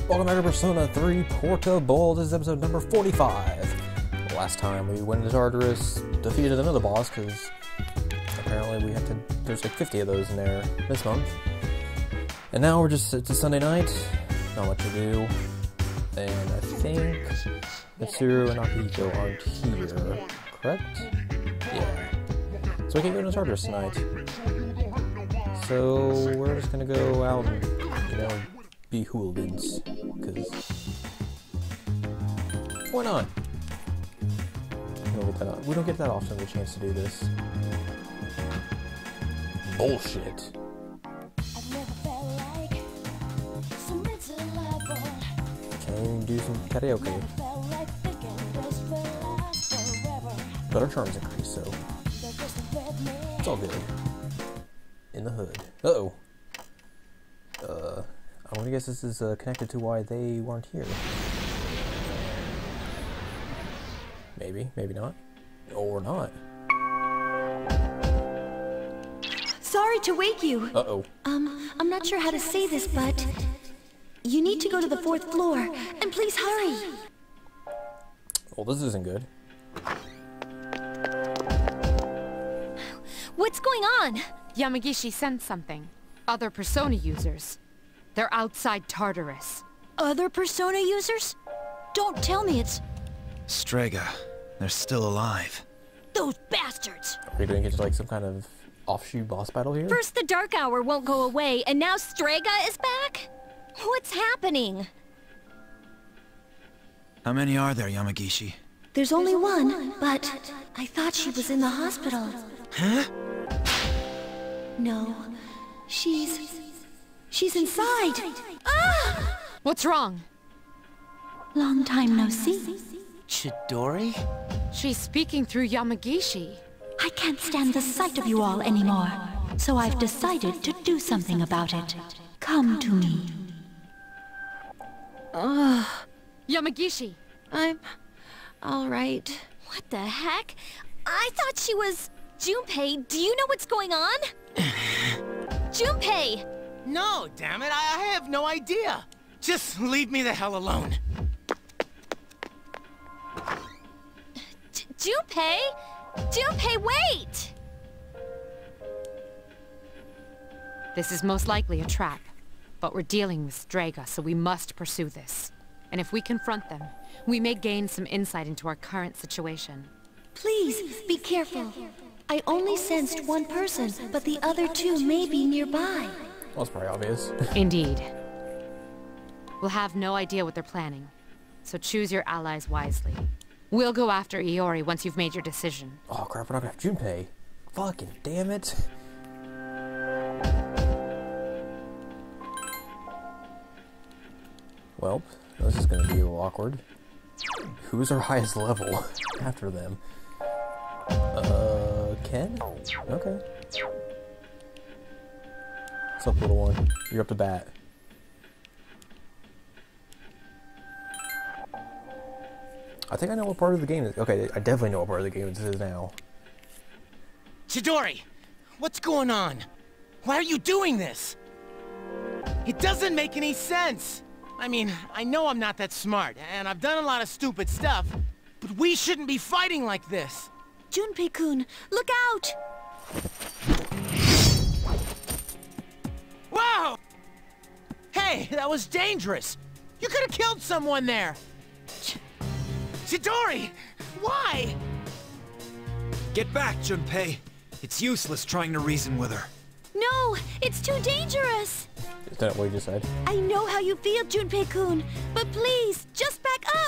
Welcome back to Persona 3 Portable. This is episode number 45. Last time we went into Tartarus, defeated another boss, because apparently we have to, there's like 50 of those in there this month. And now it's a Sunday night, not much to do, and I think Mitsuru and Akihiko aren't here, correct? Yeah. So we can't go to Tartarus tonight. So we're just gonna go out and, be hooligans, because why not? We don't get that often the chance to do this. Bullshit. Can we do some karaoke? But our charms increase, so it's all good. In the hood. Uh-oh. I'm gonna guess this is connected to why they weren't here. Maybe, maybe not. Or not. Sorry to wake you. Uh-oh. I'm not sure how to say this, but you need to go to the 4th floor, and please hurry. Well, this isn't good. What's going on? Yamagishi sent something. Other Persona users. They're outside Tartarus. Other Persona users? Don't tell me it's Strega. They're still alive. those bastards. Are we gonna get to like some kind of offshoot boss battle here? First the Dark Hour won't go away, and now Strega is back? What's happening? How many are there, Yamagishi? There's only one, but I thought she was in the hospital. Huh? No, she's inside. Ah! What's wrong? Long time no see. Chidori? She's speaking through Yamagishi. I can't stand the sight of you all anymore, so I've decided to do something about it. Come to me. Yamagishi! I'm all right. What the heck? I thought she was Junpei. Do you know what's going on? Junpei! No, damn it, I have no idea. Just leave me the hell alone. Junpei? Junpei, wait! This is most likely a trap. But we're dealing with Strega, so we must pursue this. And if we confront them, we may gain some insight into our current situation. Please, be careful. I only sensed one person, but the other two may be nearby. Well, that's probably obvious. Indeed. We'll have no idea what they're planning, so choose your allies wisely. We'll go after Iori once you've made your decision. Oh crap, we're not gonna have Junpei. Fucking damn it. Well, this is gonna be a little awkward. Who's our highest level after them? Ken? Okay. What's up, little one? You're up to bat. I think I know what part of the game is. Okay, I definitely know what part of the game this is now. Chidori, what's going on? Why are you doing this? It doesn't make any sense. I mean, I know I'm not that smart, and I've done a lot of stupid stuff, but we shouldn't be fighting like this. Junpei-kun, look out! Whoa! Hey, that was dangerous. You could have killed someone there. Chidori, why? Get back, Junpei. It's useless trying to reason with her. No, it's too dangerous! Is that what you just said? I know how you feel, Junpei-kun, but please, just back up!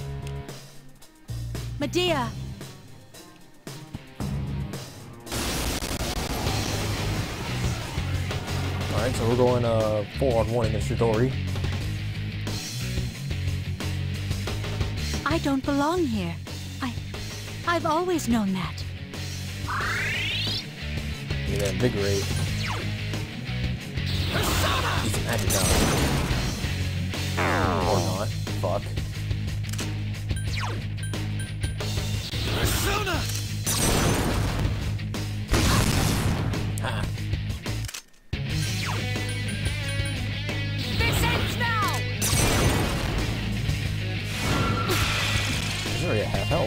Medea! Alright, so we're going 4-on-1 against Chidori. I don't belong here. I've always known that. Need to invigorate. He's an agitator. Or not. Fuck. Persona! Ha! This ends now!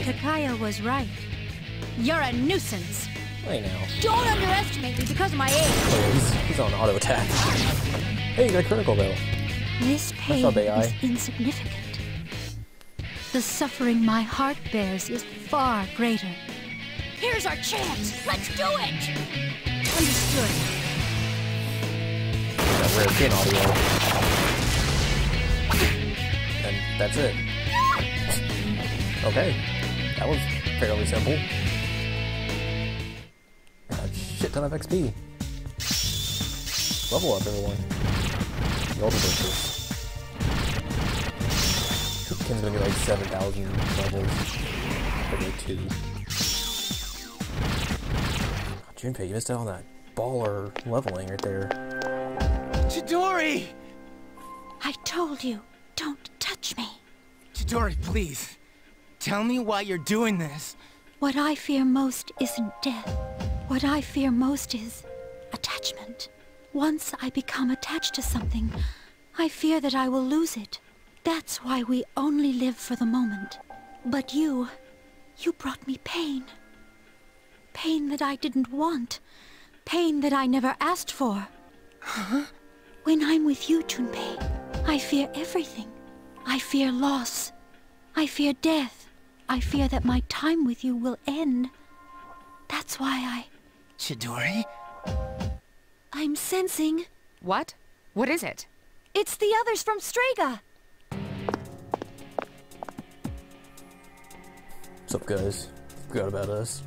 Takaya was right. You're a nuisance. Hey now. Don't underestimate me because of my age. Oh, he's on auto attack. Hey, you got a critical though. This pain up, AI. is insignificant. The suffering my heart bears is far greater. Here's our chance. Let's do it. Understood. That rare pin audio. And that's it. Okay. That was fairly simple. A shit ton of XP. Level up, everyone. Golden Adventures. Ken's gonna be like 7,000 levels. Maybe 2. Junpei, you missed out on that baller leveling right there. Chidori! I told you, don't touch me. Chidori, please. Tell me why you're doing this. What I fear most isn't death. What I fear most is attachment. Once I become attached to something, I fear that I will lose it. That's why we only live for the moment. But you brought me pain. Pain that I didn't want. Pain that I never asked for. Huh? When I'm with you, Junpei, I fear everything. I fear loss. I fear death. I fear that my time with you will end. That's why Chidori? I'm sensing. What? What is it? It's the others from Strega. What's up, guys? Forgot about us.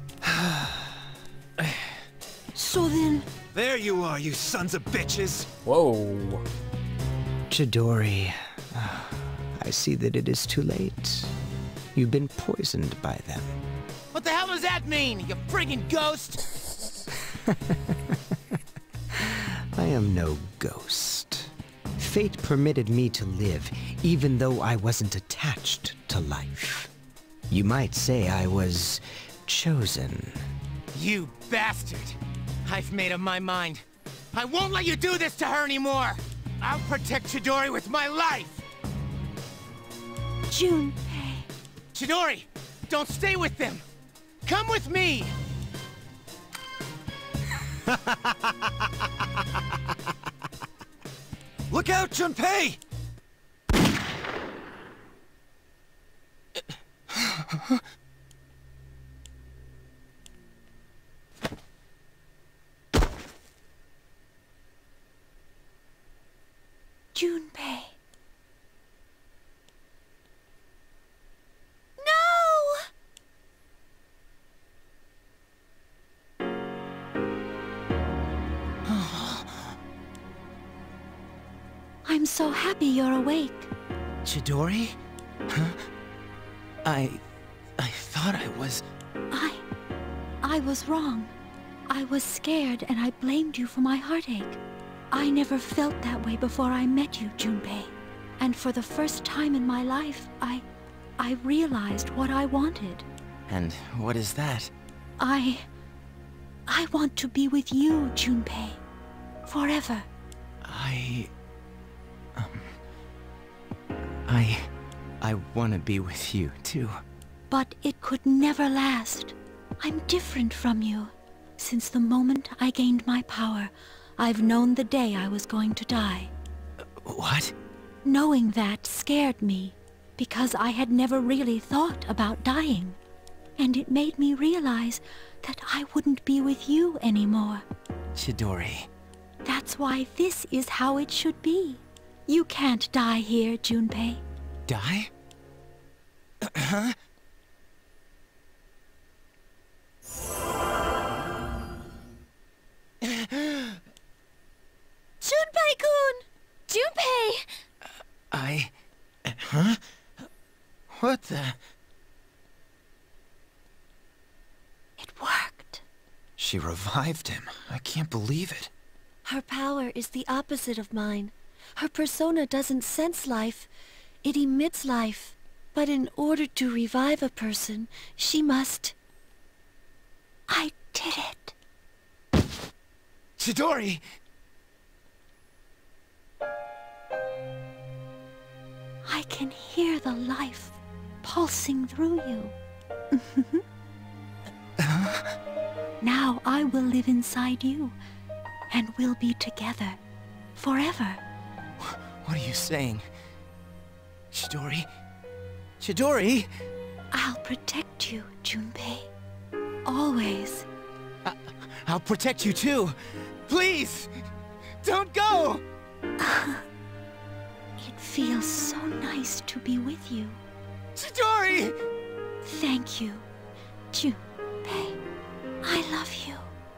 So then... There you are, you sons of bitches! Whoa. Chidori, I see that it is too late. You've been poisoned by them. What the hell does that mean, you friggin' ghost? I am no ghost. Fate permitted me to live, even though I wasn't attached to life. You might say I was chosen. You bastard! I've made up my mind. I won't let you do this to her anymore! I'll protect Chidori with my life! Junpei... Chidori, don't stay with them! Come with me! Look out, Junpei! Junpei... I'm so happy you're awake. Chidori? Huh? I thought I was... I was wrong. I was scared and I blamed you for my heartache. I never felt that way before I met you, Junpei. And for the first time in my life, I realized what I wanted. And what is that? I want to be with you, Junpei. Forever. I want to be with you, too. But it could never last. I'm different from you. Since the moment I gained my power, I've known the day I was going to die. What? Knowing that scared me, because I had never really thought about dying. And it made me realize that I wouldn't be with you anymore. Chidori. That's why this is how it should be. You can't die here, Junpei. Die? Huh? Junpei-kun! Junpei! Huh? What the... It worked. She revived him. I can't believe it. Her power is the opposite of mine. Her persona doesn't sense life. It emits life. But in order to revive a person, she must... I did it. Chidori! I can hear the life pulsing through you. Now I will live inside you, and we'll be together forever. What are you saying? Chidori? Chidori? I'll protect you, Junpei. Always. I'll protect you too. Please! Don't go! It feels so nice to be with you. Chidori! Thank you, Junpei. I love you.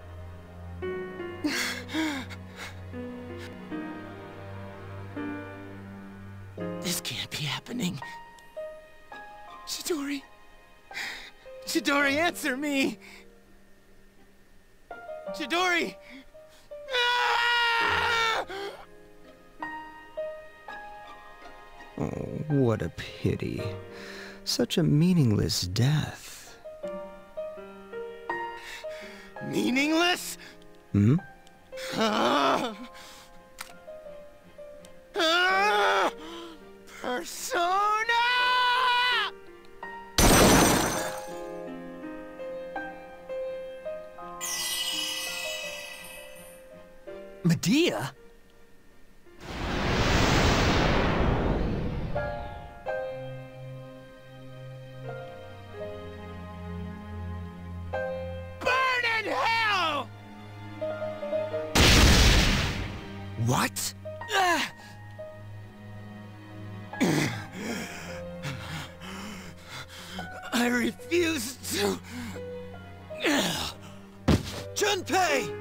This can't be happening. Chidori! Chidori, answer me! Chidori! Ah! Oh, what a pity. Such a meaningless death. Meaningless? Hmm? Ah! Ah! Persona! Medea? Burn in hell! What? I refuse to... Junpei!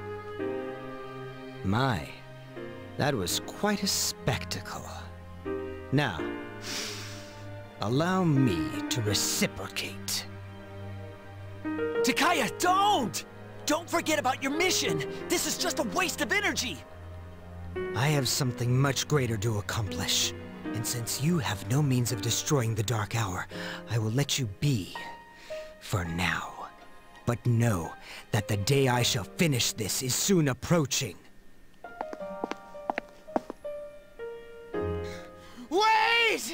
My, that was quite a spectacle. Now, allow me to reciprocate. Takaya, don't! Don't forget about your mission! This is just a waste of energy! I have something much greater to accomplish. And since you have no means of destroying the Dark Hour, I will let you be. For now. But know that the day I shall finish this is soon approaching. Wait!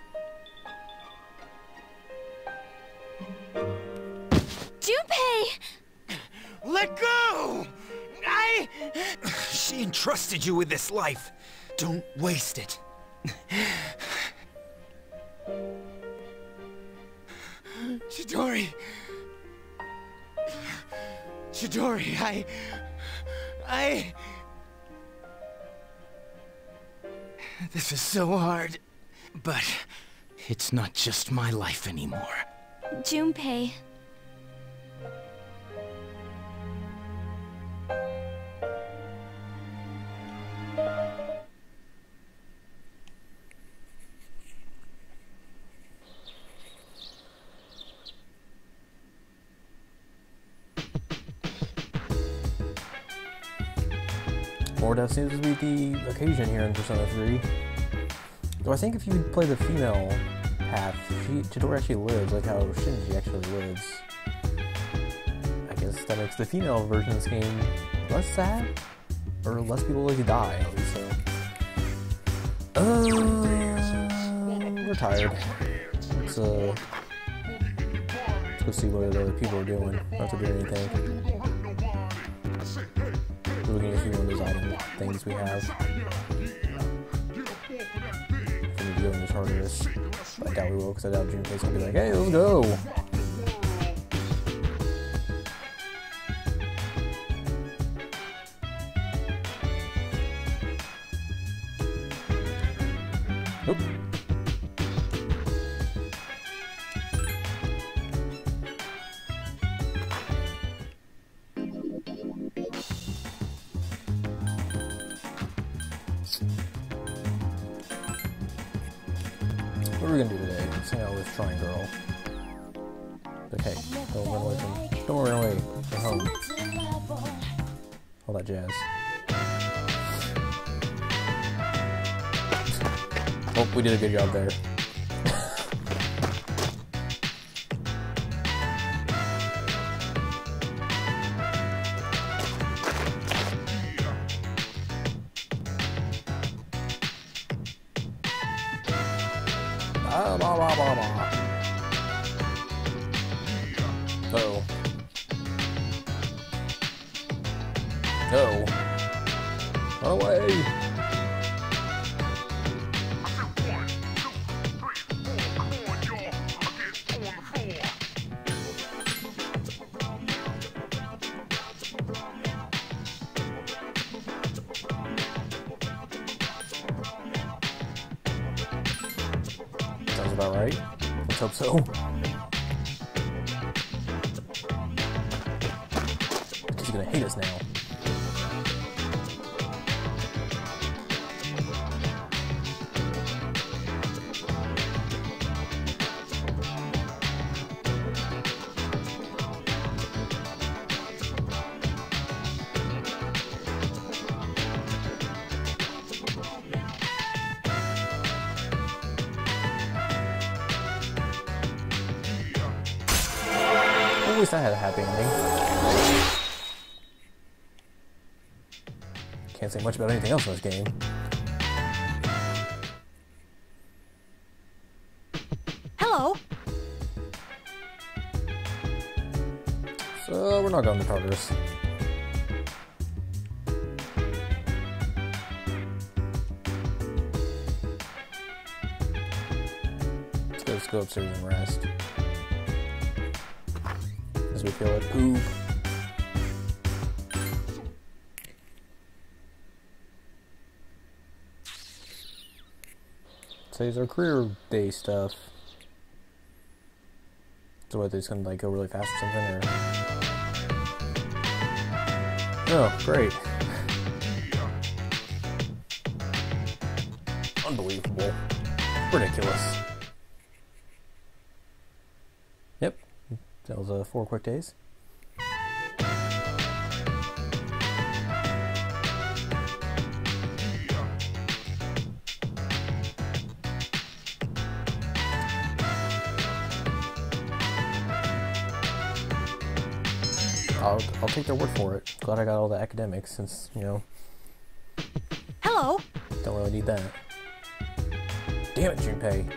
Junpei! Let go! She entrusted you with this life. Don't waste it. Chidori! Chidori, I... This is so hard. But it's not just my life anymore. Junpei. Or that seems to be the occasion here in Persona 3. Though I think if you play the female path, Chidori actually lives, like how Shinji actually lives. I guess that makes the female version of this game less sad? Or less people like die, at least so. We're tired. Let's go see what other people are doing. Not to do anything. Looking at a few of those item things we have. From the doing this hardest. I doubt we will, because I doubt Junpei's gonna be like, hey, let's go! Oop. What are we gonna do today? Let's hang out with Shrine Girl. But hey, don't run away from... Don't run away from home. All that jazz. Oh, we did a good job there. No. Run away. Sounds about right. Let's hope so. He's gonna hate us now. At least I had a happy ending. Can't say much about anything else in this game. Hello. So we're not going to Tartarus. Let's go upstairs and rest. As we feel like poop. Today's our career day stuff. So what, they're just gonna like go really fast or something, or? Oh, great. Unbelievable. Ridiculous. Yep. That was 4 quick days. I'll take their word for it. Glad I got all the academics since, you know, Hello. don't really need that. Damn it, Junpei.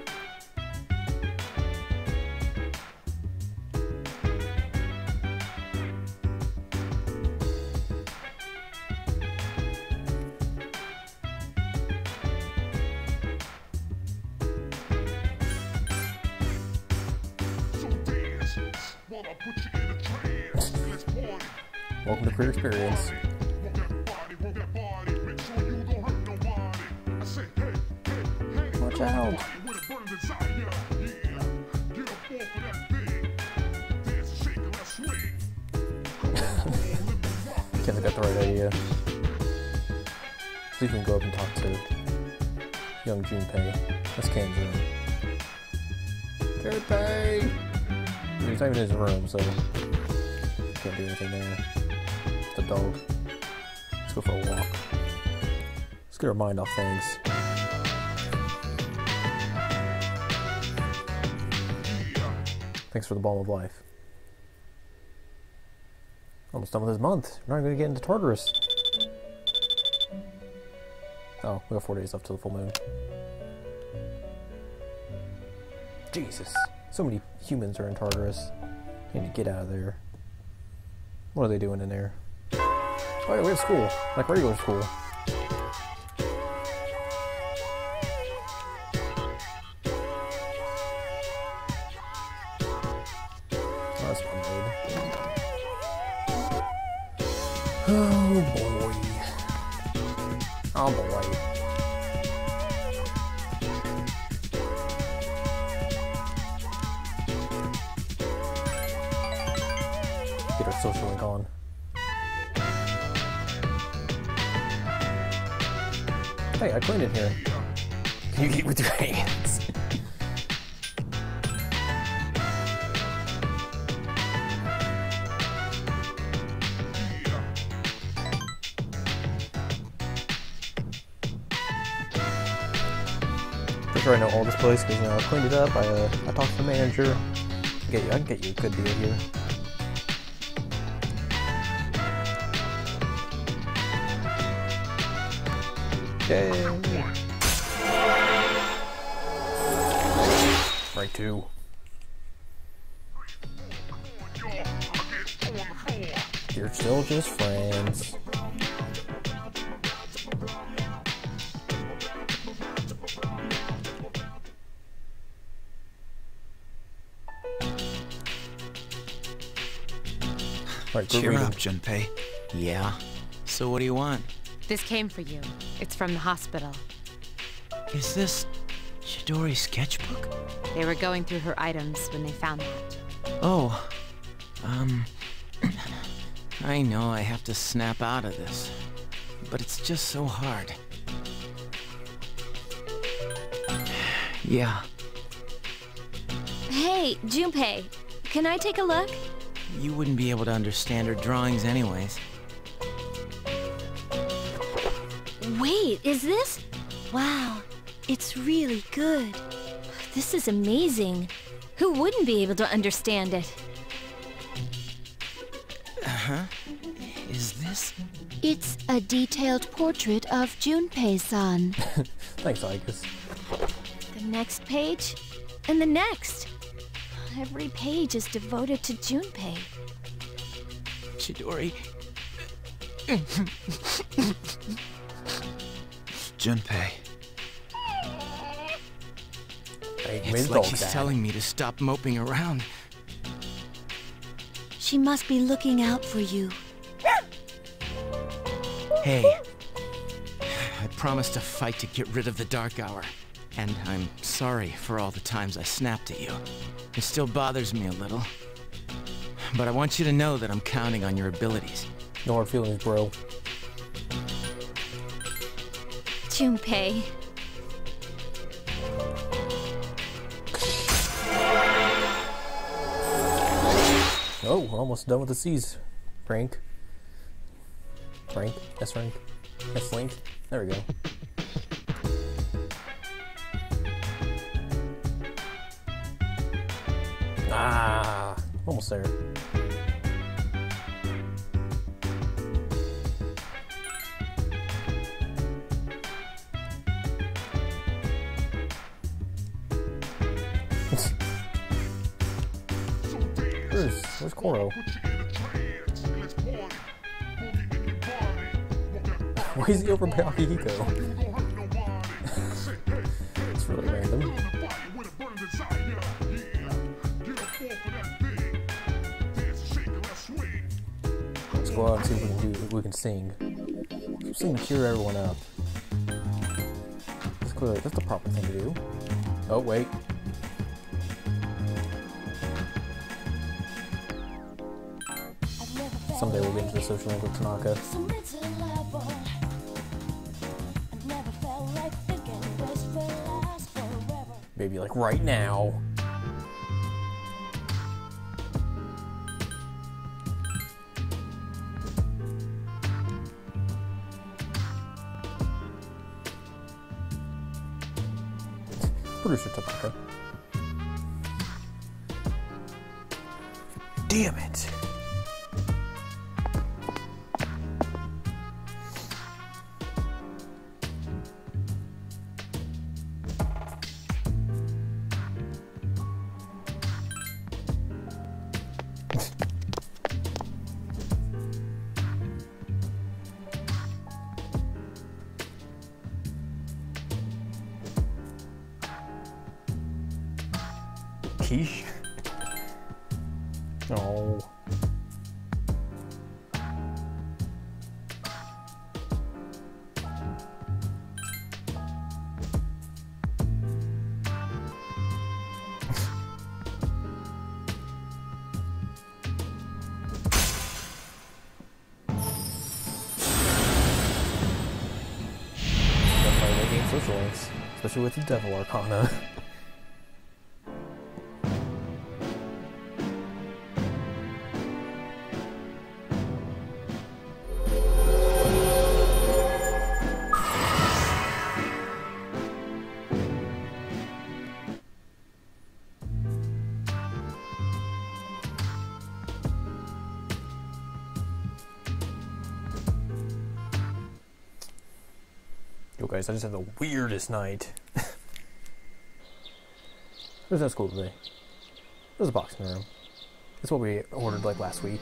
Welcome to Career Experience. Watch out! Can't got the right idea. So you can go up and talk to young Junpei. That's Ken's room. Junpei! He's not even in his room, so can't do anything there. It's a dog. Let's go for a walk. Let's get our mind off things. Thanks for the balm of life. Almost done with this month. We're not going to get into Tartarus. Oh, we got 4 days left till the full moon. Jesus. So many humans are in Tartarus. I need to get out of there. What are they doing in there? Oh yeah, we have school. Like regular school. Oh, that's fun, babe. Oh boy. Oh boy. Get our social link on. Hey, I cleaned it here. Can you eat with your hands? Pretty sure I know all this place because, you know, I cleaned it up. I talked to the manager. I can get you a good deal here. Yay! Right, 2. You're still just friends. Right, Cheer reading. up, Junpei. Yeah? So what do you want? This came for you. It's from the hospital. Is this Chidori's sketchbook? They were going through her items when they found that. Oh, I know I have to snap out of this, but it's just so hard. Yeah, Hey, Junpei, can I take a look? you wouldn't be able to understand her drawings anyways. Wait, is this? Wow, it's really good. This is amazing. Who wouldn't be able to understand it? Is this? It's a detailed portrait of Junpei-san. Thanks, Igus. The next page, and the next. Every page is devoted to Junpei. Chidori, Junpei. Hey, it's Ms. like Dog he's Dad. telling me to stop moping around. She must be looking out for you. Hey, I promised to fight to get rid of the Dark Hour. And I'm sorry for all the times I snapped at you. It still bothers me a little. But I want you to know that I'm counting on your abilities. No hard feelings, bro. Junpei. Oh, we're almost done with the C's. Frank. Frank? S Frank? S Link? There we go. Ah, almost there. Where's Koro? Why is he over by Akihiko? It's really random. Let's go out and see if we can sing. Let's sing to cheer everyone up. That's the proper thing to do. Oh wait. Someday we'll get into the social link with Tanaka. Maybe like right now. Producer Tanaka. Damn it. Quiche? Oh. Definitely making social links, especially with the Devil Arcana. Yo guys, I just had the weirdest night. Who's at school today? There's a boxing room. That's what we ordered like last week.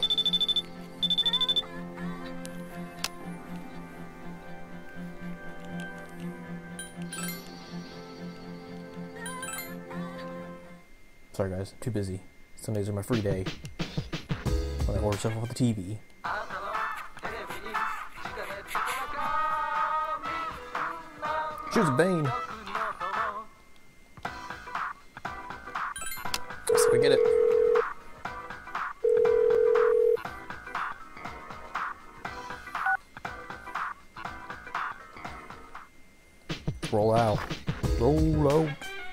Sorry guys, too busy. Sundays are my free day. When Apparently, horror stuff off the TV. Choose Bane. So we get it. Roll out. Roll out.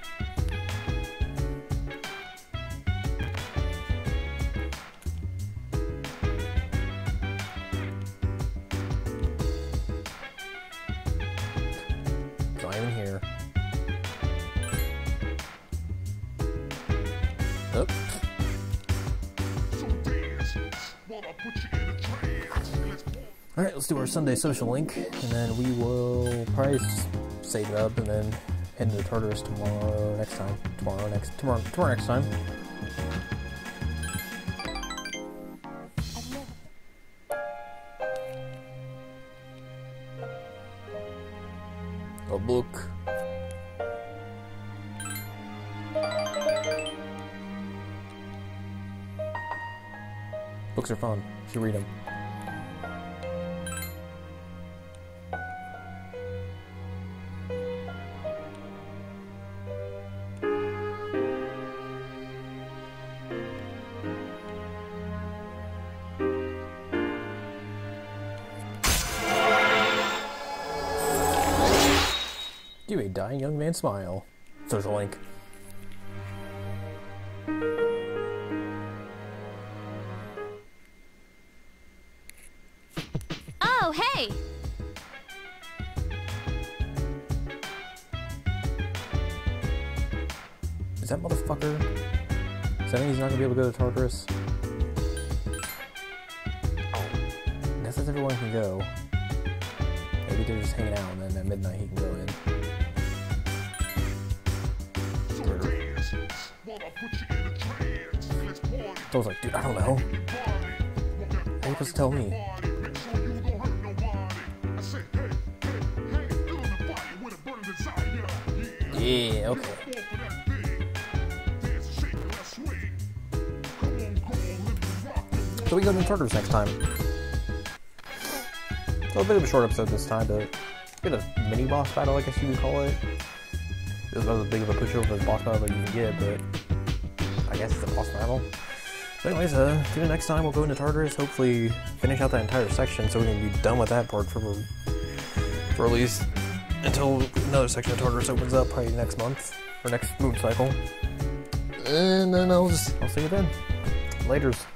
It's not even here. Oh. Alright, let's do our Sunday social link, and then we will probably save it up and then head into Tartarus tomorrow next time. Tomorrow next time. A book. Books are fun. You should read them. Give a dying young man smile. Social link. Oh, hey! Is that motherfucker? Does that mean he's not gonna be able to go to Tartarus? I guess that's everyone can go. Maybe they're just hanging out and then at midnight he can go in. So I was like, dude, I don't know. How are you supposed to tell me? Yeah, okay. So we go to Tartarus next time. So a bit of a short episode this time, but get a mini boss battle, I guess you would call it. It was as big of a pushover as boss battle that you can get, but I guess it's a boss battle. But anyways, tune in next time. We'll go into Tartarus, hopefully finish out that entire section so we can be done with that part for at least until another section of Tartarus opens up, probably next month, or next moon cycle. And then I'll see you then. Laters.